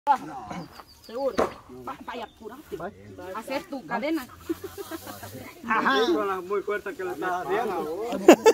Seguro. Vaya, apurate. Hacer tu cadena. Con las muy fuertes que le estás haciendo.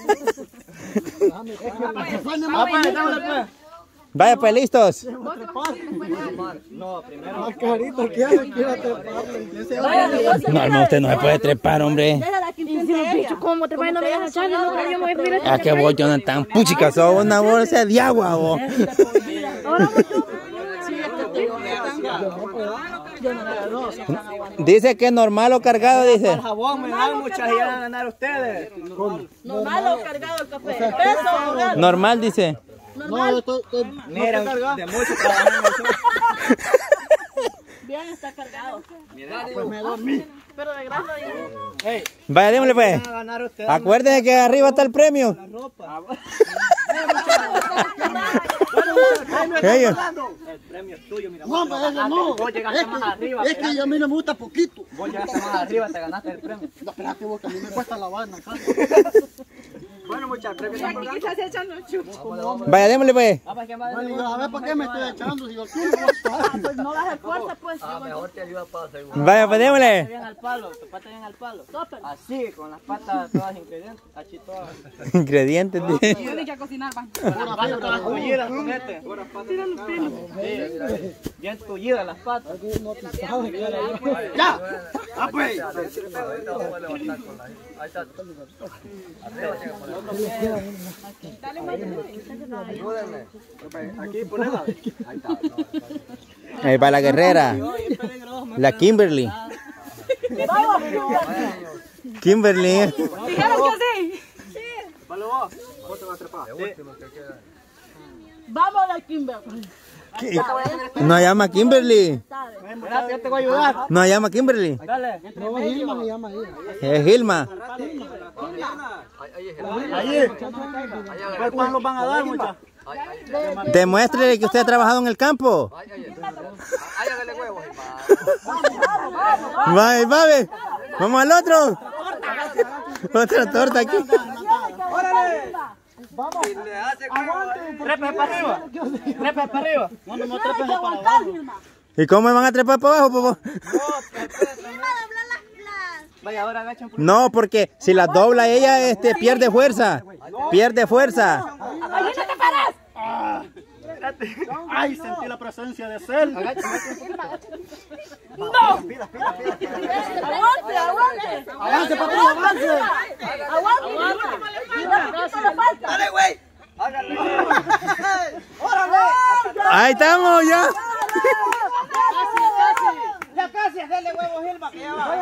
Vaya pues, listos. No, primero. Más carito que hace, No, usted no se puede trepar, hombre. ¿Cómo te no me dejas echar? ¿A qué voy, Jonathan? Puchica, sos una bolsa de agua, vos. Dice que es normal o cargado, dice. El jabón me dan muchas y van a ganar ustedes. Normal o cargado el café. ¿Peso? Normal, dice. No, yo estoy mira, de mucho trabajando. Bien, está cargado. Pues me dormí. Pero de grasa Hey, Vaya, démosle pues. van a ganar ustedes. Acuérdense que arriba está el premio. La ropa. Ellos. El premio es tuyo, mira. No, pero eso no. Vos llegaste más arriba. Es que a mí no me gusta poquito. Vos llegaste más arriba, te ganaste el premio. No, espérate vos, que a mí me cuesta la vaina. Bueno, muchachos, el premio está colgando. Vaya, démosle pues. Bueno, a ver, ¿para qué me estoy echando? Si yo tú pues no das fuerza, pues. Mejor te ayuda para seguir. Vaya, pues démosle. Bien al palo, te patas bien al palo. Así, con las patas todas ingredientes. Así todas. Ingredientes. Yo le eché a cocinar, va. Las patas todas tullidas, ponete. Bien tullidas las patas. ¡Ya! ¡Ah, pues! Aquí, ponela. Ahí va la guerrera. La Kimberly. Kimberly. Dijeron que sí. Vale vos. Vos te vas a trepar. Vamos a la Kimber. No llama Kimberly. Espérate, yo te voy a ayudar. No llama Kimberly. Dale. No, Gilma se llama ahí. Es Gilma. Ahí. ¿Cuántos los van a dar, muchachos? Demuéstrele que usted ha trabajado en el campo. Vaya, vaya. Vamos al otro. Otra torta aquí. ¡Órale! Vamos. Trepes para arriba. Trepes para arriba. No, no trepes para abajo. ¿Y cómo me van a trepar para abajo, papá? Vaya, ahora agacha un poquito. No, porque si la dobla ella, pierde fuerza. Pierde fuerza. Ay, sentí la presencia de Cel. ¡No! Pila. ¡Aguante! Avance, papi, avance. ¡Aguante! ¡Dale, güey! ¡Hágale! Ahí estamos ya. Ya casi, dale huevo, Gilma, que ya va.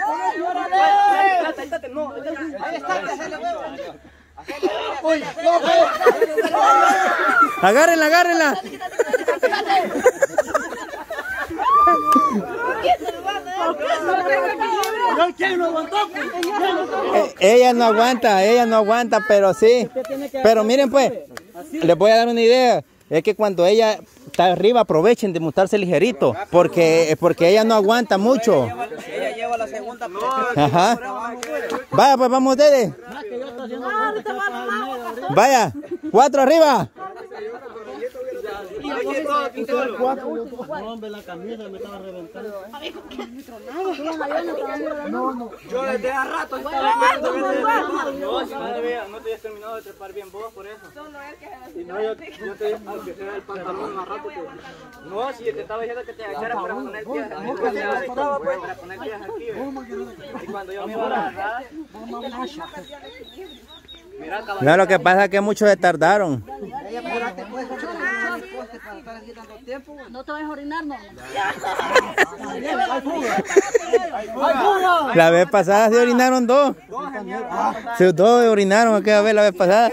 No, ahí está, dale huevo. Agárrenla, agárrenla. Ella no aguanta, pero sí. Pero miren pues, les voy a dar una idea. Es que cuando ella está arriba aprovechen de montarse ligerito, porque ella no aguanta mucho. Ella lleva la segunda. Ajá. Vaya, pues vamos ustedes. Vaya, 4 arriba. Hombre, la camisa me estaba reventando. Yo desde hace rato estaba viendo. No, si no te habías terminado de trepar bien vos, por eso. Y no, yo te dije que sea el pantalón más rápido. No, si te estaba diciendo que te agacharas para poner pies aquí. Para poner pies aquí. Y cuando yo me iba a agarrar... No, lo que pasa es que muchos se tardaron. No te vayas a orinar, no. La vez pasada se orinaron 2. Sí, 2 orinaron aquella vez la vez pasada.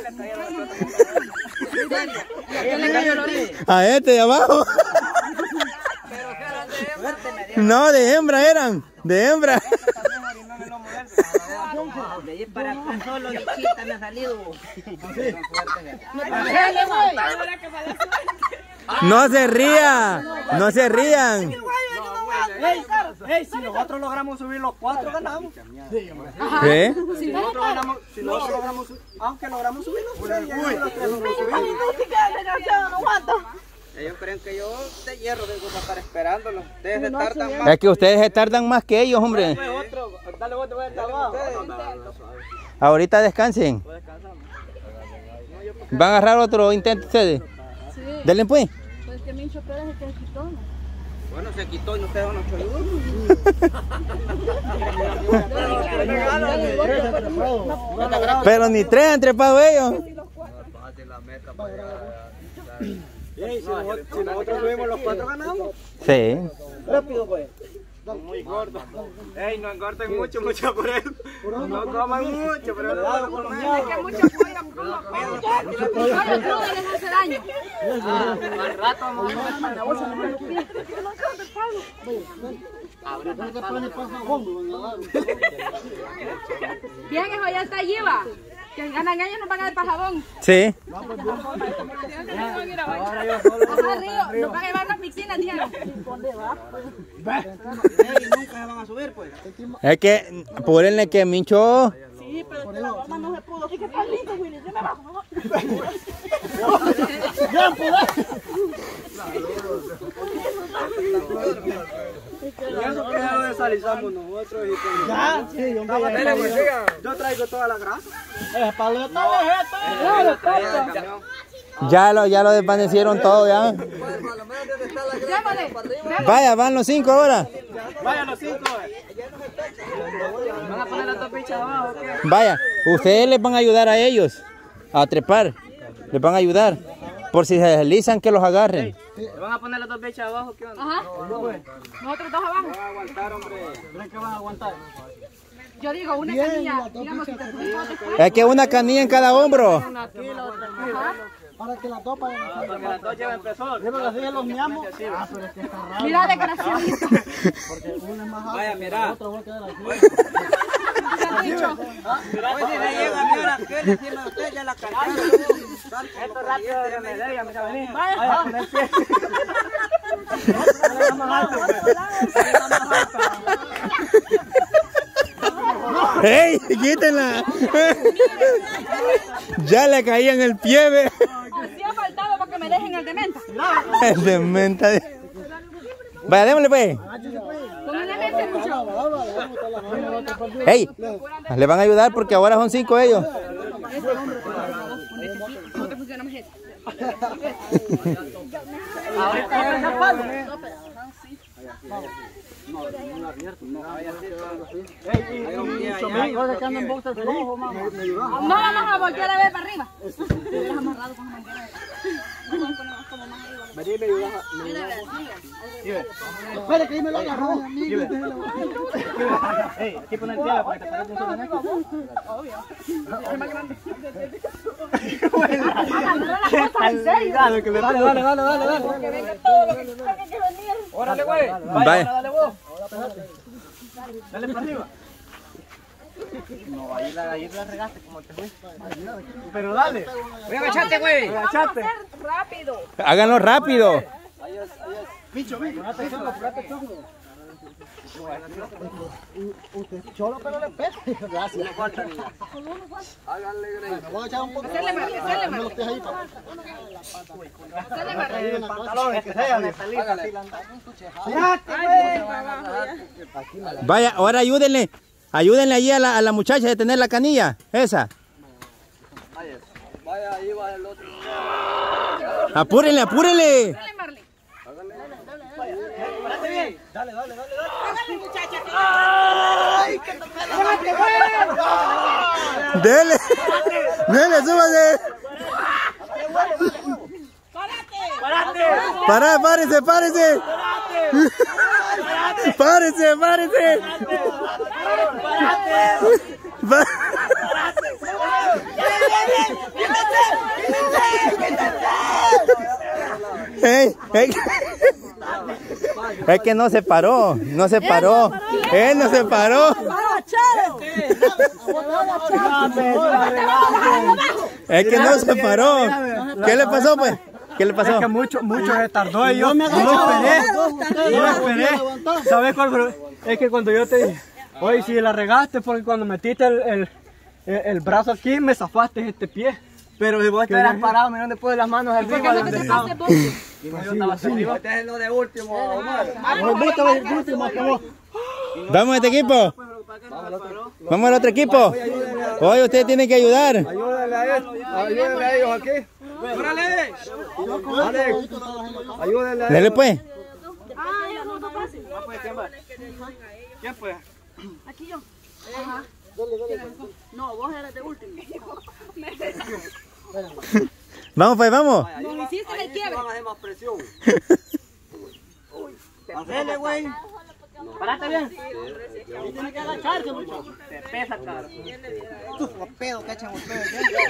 A este de abajo. No, de hembra eran. De hembra. De ahí para acá solo bichita me ha salido. No se ría. No se rían. Hey, si nosotros logramos subir los 4, ganamos. ¿Qué? Si nosotros logramos subir, aunque logramos subir los 3, Ellos creen que yo de hierro tengo que estar esperándolo. Ustedes se tardan más. Es que ustedes se tardan más que ellos, hombre. Dale otro vuelta abajo. Ahorita descansen. ¿Van a agarrar otro intento ustedes? Sí. Denle pues. Pues que Mincho Pérez es el que se quitó. Bueno, se quitó y no ustedes van a echar. Pero ni tres han trepado ellos. Si nosotros subimos los 4 ganamos. Sí. Rápido pues. Muy gordo. Ey, no engorden mucho por eso. No coman mucho, pero no lo coman. Es que mucho pollo crudo les hace daño. Al rato vamos a comer la bolsa. Bien, eso ya está allí, va. Que ganan ellos no pagan el pajabón. Sí. Nos van a llevar a las piscinas, dijeron. Nunca se van a subir pues. Es que, apúrenle que Mincho. Sí, pero de la goma no se pudo. Es que está lindo, Willy. Yo me bajo. Y eso que ya lo desalizamos nosotros. Ya, sí, hombre. Yo traigo toda la grasa. Es paleta, Ya lo desvanecieron todo ya. Vaya, van los 5 ahora. Vayan los 5. ¿Van a poner las 2 bichas abajo? Vaya, ustedes les van a ayudar a ellos a trepar. Les van a ayudar. Por si se deslizan, que los agarren. ¿Le van a poner las 2 bichas abajo? ¿Qué onda? Ajá. Nosotros dos abajo. Van a aguantar, hombre. ¿Creen que van a aguantar? Yo digo, una canilla, digamos, si te subís todos después. Es que una canilla en cada hombro. Ajá. Para que las dos paguen. Para que las 2 lleven espesor. Yo me las dije los miamos. Ah, pero es que está raro. Mira, desgraciadito. Porque uno es más alto. Vaya, mira. Otro va a quedar aquí. ¿Qué han dicho? Oye, me llega, mira, ¿qué le tiene a usted? Ya la cargaron. Esto rápido de media, mira, vení. Vaya, con el pie. ¡Ey! ¡Quítenla! Ya le caí en el pie, ve. Así ha faltado para que me dejen el de menta. El de menta. Vaya, démosle pues. Con el de menta, mucho. ¡Ey! Le van a ayudar porque ahora son 5 ellos. ¿Cómo te funciona más eso? No vamos a voltear a ver para arriba. Amarrado con manguera. Vení, me ayudas. Espera, que ahí me lo agarró. Ey, aquí pon el pie para que te pares de eso. Obvio. Dale, dale. Que venga todo lo que tenga que venir. Órale, güey. Vaya. Dale vos. Dale para arriba. No, ahí la regaste como te fuiste. Pero dale. Voy a agacharte, güey. Vamos a hacer rápido. Háganlo rápido. Bicho, apurate, chongo. Usted cholo, pero le pesa. Gracias. Háganle, Grey. Me voy a echar un poco. Hacerle mal, hacerle mal. Hacerle mal. Ahí en el pantalón, que sea. Vaya, ahora ayúdenle. Ayúdenle allí a la muchacha de tener la canilla. Esa. Vaya, ahí va el otro. Apúrenle, apúrenle. Hacerle Marley. Dale. Hágale, muchacha. Dele. Dele, súbase. Pará, párese, párese. Párese, párese. Ey, ey. Es que no se paró, no se paró. Él no se paró. Es que no se paró. ¿Qué le pasó, pues? ¿Qué le pasó? Es que mucho se tardó y yo no esperé. ¿Sabes cuál fue? Es que cuando yo te dije, oye, si la regaste porque cuando metiste el brazo aquí me zafaste este pie. Pero si vos estuvieras parado, mirá dónde puse las manos arriba. ¿Por qué no te tocaste vos? Y no, yo estaba arriba. Este es lo de último, Omar. Vos te vas a ir último que vos. Vamos a este equipo. Vamos al otro equipo. Hoy ustedes tienen que ayudar. Ayúdenle a ellos aquí. ¡Órale! Ayúdenle a ellos. Dale pues. Ah, ellos no pasen. ¿Quién fue? Aquí yo. Ajá. No, vos eres de último. Vamos pues, vamos. Nos hiciste el quiebre. Vamos a hacer más presión. Dale, güey. Parate bien. Tiene que agacharse, mucho. Te pesa, cara. Los pedos que echan ustedes.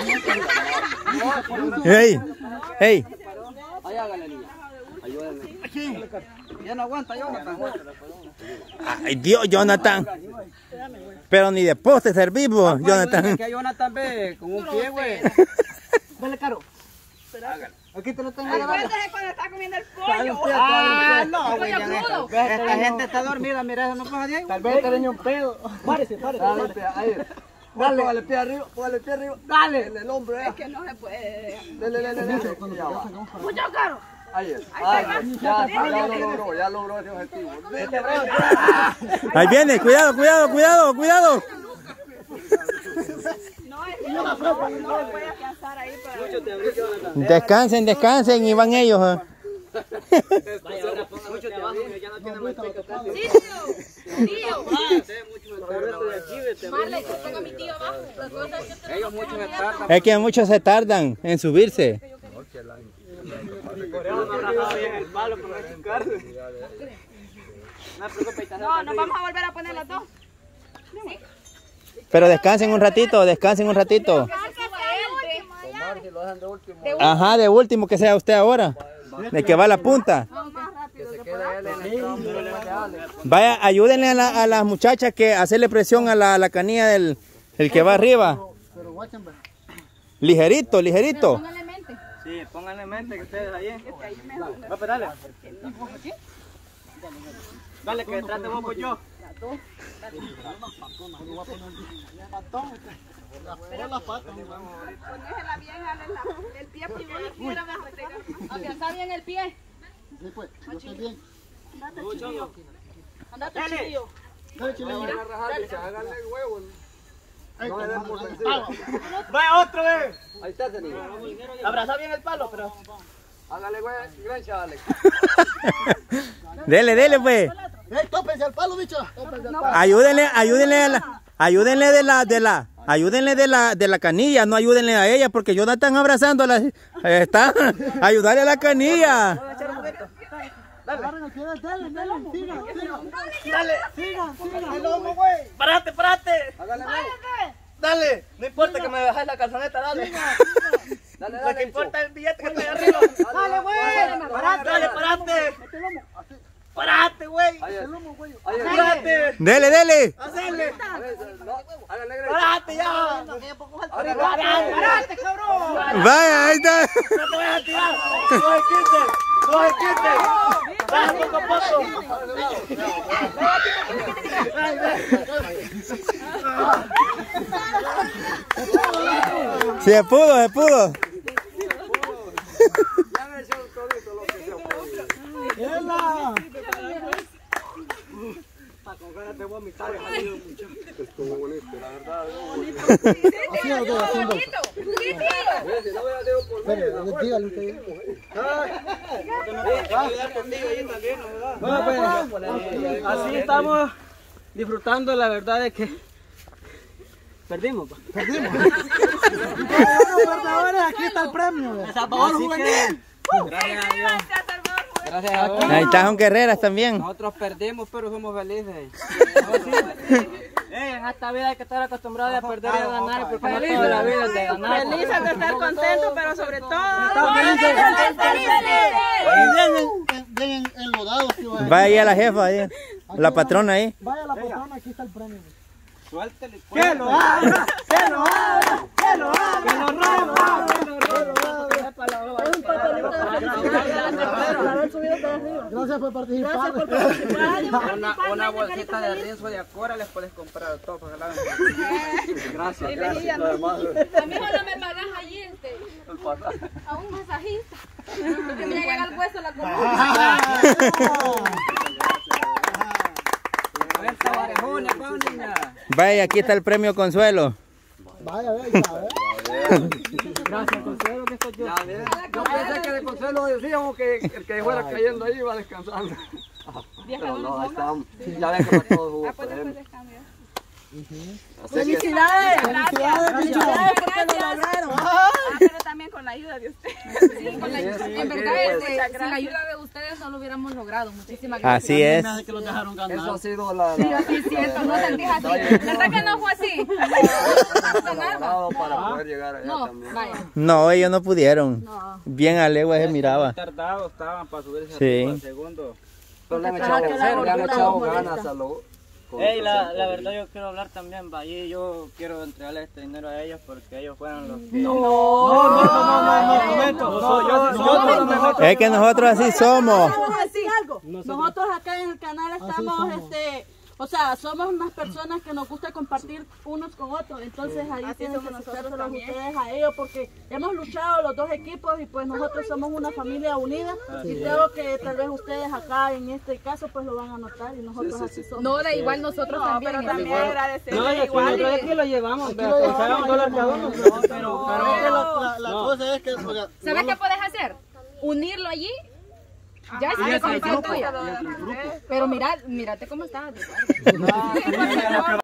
Hey, hey. Ahí hágale, niña. Ayúdenme. Ya no aguanta, Jonathan. Ay, Dios, Jonathan. Pero ni de poste servimos, Jonathan. Que Jonathan ve con un pie, güey. Dale, Caro. Aquí te lo tengo. Acuérdate cuando está comiendo el pollo. Ah, no, güey. Esta gente está dormida, mira, eso no pasa de ahí. Tal vez te dañó un pedo. Párese. Ahí. Dale, póngale el pie arriba, Dale, el hombro, Es que no se puede. Dale. Mucho caro. Ahí es. Ya logró ese objetivo. Ahí viene, cuidado. No, es que no se puede alcanzar ahí para... Descansen y van ellos. Mucho trabajo, ya no tiene más que tocar. Sí, tío. Marley, que ponga a mi tío abajo. Ellos mucho se tardan. Es que muchos se tardan en subirse. Por eso no abrazaba bien el palo para no chocarse. No se preocupe, No, nos vamos a volver a poner las dos. Pero descansen un ratito. Ajá, de último que sea usted ahora. De que va a la punta. Vaya, ayúdenle a las muchachas que hacerle presión a la canilla del que va arriba. Ligerito. Póngale mente. Sí, pónganle en mente que ustedes ahí. Va, pues dale. Dale, que detrás de vos voy yo. Ponéjela bien, el pie primero. Alcanza bien el pie. Andate, chiquillo. Háganle el huevo. ¡Vaya otro, Ahí está, Tení. Abraza bien el palo, pero... Hágale, güey, gran chaval. Dele pues. tópense al palo, bicho. Ayúdenle de la canilla, no ayúdenle a ella porque ellos no están abrazando está ayudarle a la canilla. Dale, el lomo, güey. ¡Parate! Dale, no importa que me dejes la calzoneta, dale. Lo que importa es el billete que está ahí arriba. Dale, güey. Parate. Parate, güey. Parate. Dele. Hacerle. Parate ya. Parate, cabrón. Vaya, ahí está. No te vayas a tirar. No se quite. Baja poco a poco. Se pudo. Ya me echó todito lo que se puede. Con ganas de vomitar, mucho. Estuvo bonito, la verdad. Así estamos disfrutando, la verdad es que perdimos. Aquí está el premio. Así que, gracias a Dios. Gracias a Dios. Ahí está, son guerreras también. Nosotros perdimos, pero somos felices. En esta vida hay que estar acostumbrados a perder y a ganar, porque no toda la vida es de ganar. Felices de estar contentos, pero sobre todo... Bien enlodados, tío. Vaya ahí a la jefa, ahí, la patrona ahí. Vaya la patrona, aquí está el premio. Suéltele. ¡Que lo haga! ¡Que lo haga! ¡Que lo haga! ¡Que lo haga! haber subido hasta arriba. Gracias por participar. Gracias por participar. Una bolsita de rizo de Acora les puedes comprar a todos para que la hagan. Gracias, gracias. Además, A mí solo me pagas allí, a un masajista. Porque me llega al hueso la comida. Vaya, aquí está el premio Consuelo. Vaya, vaya. Gracias, Consuelo, que estoy yo. yo pensé que de Consuelo decíamos que el que fuera cayendo ahí iba descansando. Pero no, ahí estamos. Ya ven que para todos jugos. ¡Felicidades! ¡Felicidades porque lo lograron! Pero también con la ayuda de ustedes. Sí, en verdad, sin la ayuda de ustedes no lo hubiéramos logrado. Muchísimas gracias. Así es. Eso ha sido la... Sí, es cierto, no sentís así. ¿Verdad que no fue así? No pasó nada. Para poder llegar allá No, también. vaya. No, ellos no pudieron. Bien a legua se miraba. Tardados estaban para subirse Sí. al segundo. Pero le han echado ganas a los... Hey, la verdad yo quiero hablar también, va, y yo quiero entregarle este dinero a ellos porque ellos fueron los que... Es que nosotros así somos. Vamos a decir algo. Nosotros acá en el canal estamos, o sea, somos unas personas que nos gusta compartir unos con otros. Entonces ahí tienen que aceptárselos ustedes a ellos porque hemos luchado los dos equipos y pues nosotros somos una familia unida. Y creo que tal vez ustedes acá en este caso pues lo van a notar y nosotros así somos. No, da igual nosotros también. Pero también agradecerle No, igual. nosotros aquí lo llevamos, pero $1 cada uno. Pero La cosa es que... ¿Sabes qué puedes hacer? Unirlo allí. Ya sí, me tuya. Pero mírate cómo estás.